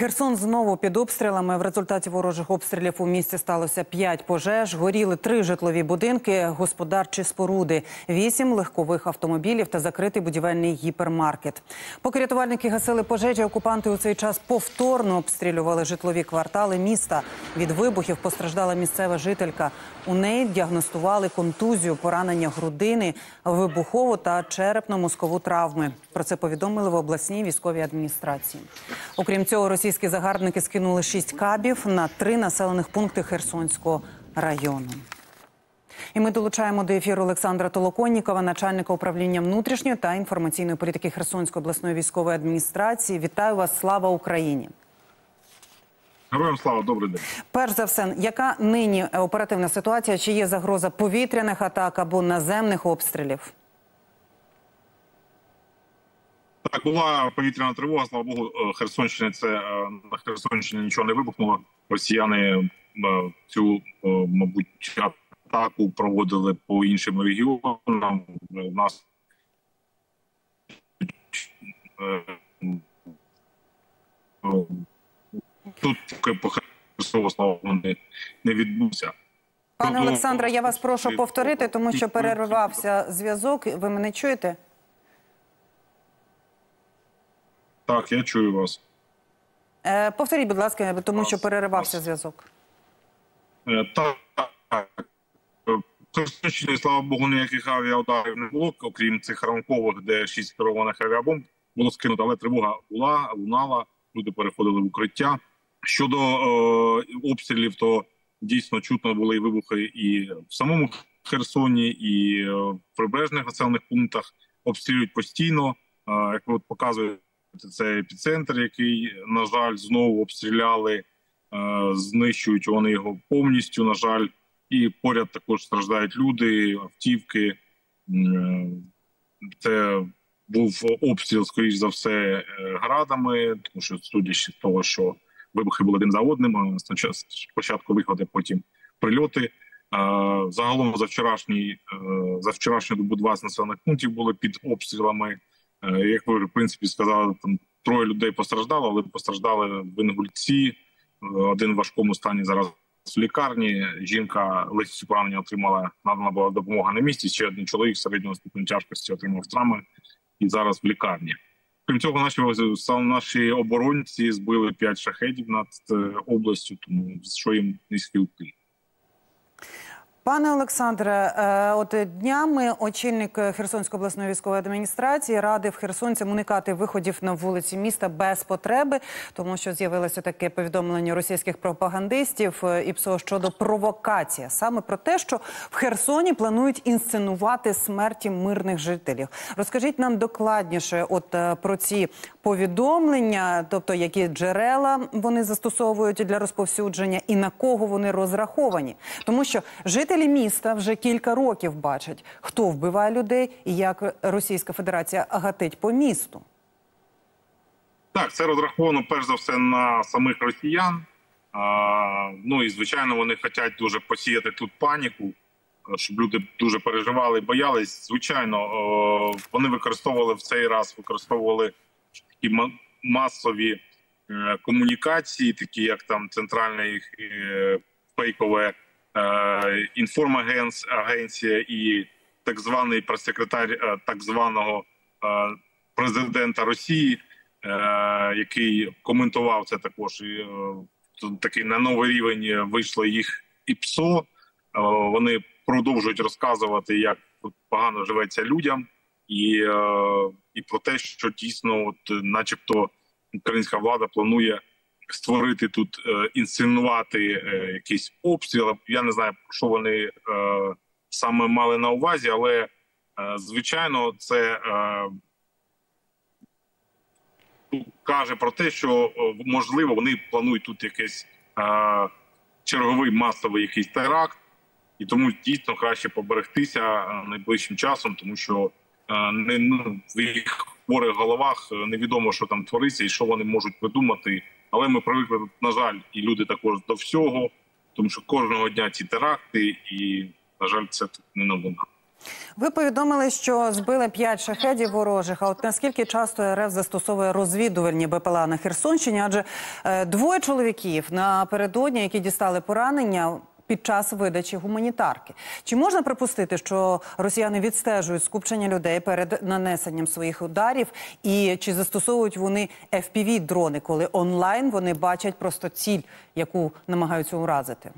Херсон знову під обстрілами. В результаті ворожих обстрілів у місті сталося 5 пожеж. Горіли 3 житлові будинки, господарчі споруди, 8 легкових автомобілів та закритий будівельний гіпермаркет. Поки рятувальники гасили пожежі, окупанти у цей час повторно обстрілювали житлові квартали міста. Від вибухів постраждала місцева жителька. У неї діагностували контузію, поранення грудини, вибухову та черепно-мозкову травми. Про це повідомили в обласній військовій адміністрації. Окрім цього, російські загарбники скинули 6 кабів на 3 населених пункти Херсонського району. І ми долучаємо до ефіру Олександра Толоконнікова, начальника управління внутрішньої та інформаційної політики Херсонської обласної військової адміністрації. Вітаю вас, слава Україні! Героям слава, добрий день. Перш за все, яка нині оперативна ситуація? Чи є загроза повітряних атак або наземних обстрілів? Так, була повітряна тривога, слава Богу, Херсонщина, на Херсонщині нічого не вибухнуло. Росіяни цю, мабуть, атаку проводили по іншим регіонам. У нас тут по Херсону, слава Богу, не відбувся. Пане Олександре, я вас прошу повторити, тому що перервався зв'язок. Ви мене чуєте? Так, я чую вас. Повторіть, будь ласка, тому що переривався зв'язок. Так. В Херсонщині, слава Богу, ніяких авіаударів не було, окрім цих ранкових, де 6 керованих авіабомб було скинуто, але тривога була, лунала, люди переходили в укриття. Щодо обстрілів, то дійсно чутно були і вибухи і в самому Херсоні, і в прибережних населених пунктах. Обстрілюють постійно, як ви показуєте, це епіцентр, який, на жаль, знову обстріляли, знищують вони його повністю, на жаль. І поряд також страждають люди, автівки. Це був обстріл, скоріш за все, градами, тому що, судячи з того, що вибухи були один за одним, спочатку виходи, потім прильоти. Загалом за вчорашню добу 20 населених пунктів були під обстрілами. Як ви, в принципі, сказали, там 3 людей постраждало, але постраждали в Інгульці, один в важкому стані зараз в лікарні. Жінка легкі поранення отримала, надана була допомога на місці, ще один чоловік середнього ступеню тяжкості отримав травми і зараз в лікарні. Крім цього, наші оборонці збили 5 шахедів над областю, тому що їм низький уклін. Пане Олександре, от днями очільник Херсонської обласної військової адміністрації радив херсонцям уникати виходів на вулиці міста без потреби, тому що з'явилося таке повідомлення російських пропагандистів ІПСО щодо провокації. Саме про те, що в Херсоні планують інсценувати смерті мирних жителів. Розкажіть нам докладніше про ці повідомлення, тобто які джерела вони застосовують для розповсюдження і на кого вони розраховані. Тому що жителі міста вже кілька років бачать, хто вбиває людей і як Російська Федерація гатить по місту. Так, це розраховано перш за все на самих росіян. Ну і, звичайно, вони хочуть дуже посіяти тут паніку, щоб люди дуже переживали і боялись. Звичайно, вони використовували в цей раз, такі масові комунікації, такі як там центральне їх фейкове інформагенція і так званий прес-секретар так званого президента Росії, який коментував це також. І такий на новий рівень вийшло їх ІПСО. Вони продовжують розказувати, як тут погано живеться людям, і про те, що дійсно, начебто, українська влада планує створити тут, інсценувати якийсь обстріл. Я не знаю, що вони саме мали на увазі, але, звичайно, це каже про те, що, можливо, вони планують тут якийсь черговий масовий якийсь теракт, і тому дійсно краще поберегтися найближчим часом, тому що в їх хворих головах невідомо, що там твориться і що вони можуть придумати. Але ми привикли, на жаль, і люди також до всього, тому що кожного дня ці теракти, і, на жаль, це тут не новина. Ви повідомили, що збили 5 шахедів ворожих. А от наскільки часто РФ застосовує розвідувальні БПЛА на Херсонщині? Адже двоє чоловіків напередодні, які дістали поранення під час видачі гуманітарки. Чи можна припустити, що росіяни відстежують скупчення людей перед нанесенням своїх ударів? І чи застосовують вони FPV-дрони, коли онлайн вони бачать просто ціль, яку намагаються уразити?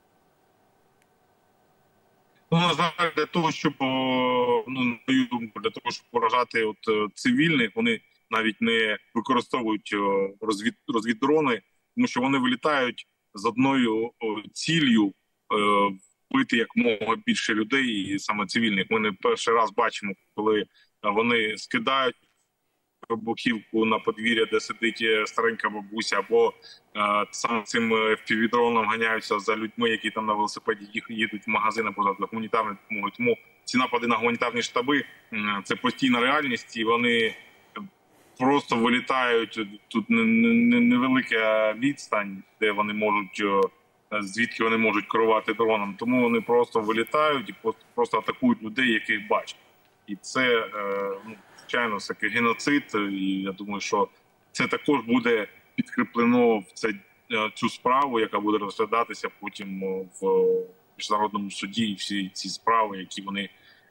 Ну, на жаль, для того, щоб, на мою думку, для того, щоб поражати цивільних, вони навіть не використовують розвіддрони, тому що вони вилітають з одною ціллю вбити якомога більше людей, і саме цивільних. Ми не перший раз бачимо, коли вони скидають вибухівку на подвір'я, де сидить старенька бабуся, або саме цим FPV-дроном ганяються за людьми, які там на велосипеді їдуть в магазин або за гуманітарною допомогою. Тому ці напади на гуманітарні штаби – це постійна реальність, і вони просто вилітають. Тут невелика відстань, де вони можуть, звідки вони можуть керувати дроном. Тому вони просто вилітають і просто атакують людей, яких бачать. І це, звичайно, це геноцид, і я думаю, що це також буде підкріплено в цю справу, яка буде розглядатися потім в міжнародному суді, і всі ці справи, які вони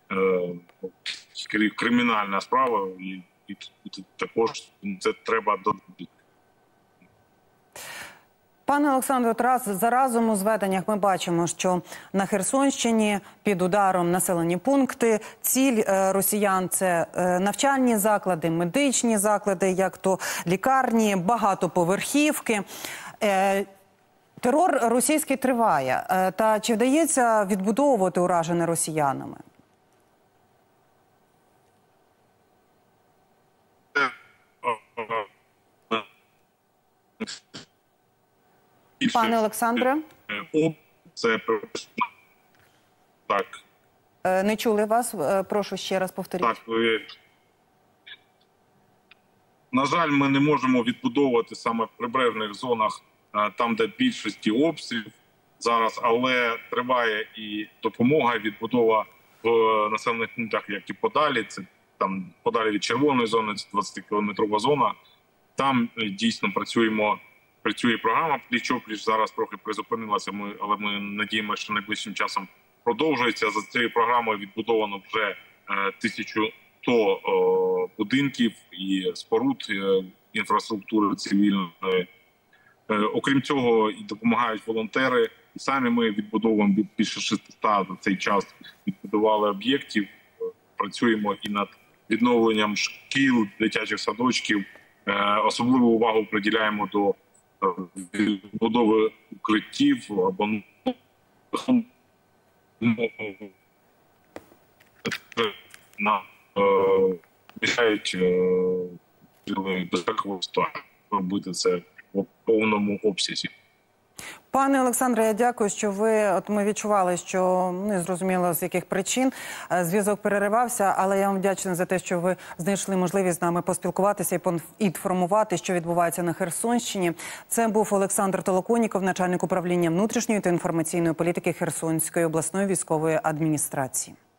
кримінальна справа, і також це треба додати. Пане Олександре, заразом у зведеннях ми бачимо, що на Херсонщині під ударом населені пункти. Ціль росіян – це навчальні заклади, медичні заклади, як то лікарні, багатоповерхівки. Терор російський триває. Та чи вдається відбудовувати уражене росіянами? Пане Олександре? Це так. Не чули вас. Прошу ще раз повторіть. Так. На жаль, ми не можемо відбудовувати саме в прибережних зонах, там, де більшості обстрілів зараз, але триває і допомога, відбудова в населених пунктах, як і подалі. Це там подалі від червоної зони, це 20-кілометрова зона. Там дійсно працює програма «Пліч-о-пліч». Зараз трохи призупинилася, але ми надіємося, що найближчим часом продовжується. За цією програмою відбудовано вже 1100 будинків і споруд інфраструктури цивільної. Окрім цього, і допомагають волонтери. І самі ми відбудовуємо більше 600 за цей час. Відбудували об'єктів, працюємо і над відновленням шкіл, дитячих садочків. Особливу увагу приділяємо до відбудови укриттів або мішають безпекову ситуацію робити це в повному обсязі. Пане Олександре, я дякую, що ми відчували, що незрозуміло з яких причин зв'язок переривався, але я вам вдячна за те, що ви знайшли можливість з нами поспілкуватися і поінформувати, що відбувається на Херсонщині. Це був Олександр Толоконіков, начальник управління внутрішньої та інформаційної політики Херсонської обласної військової адміністрації.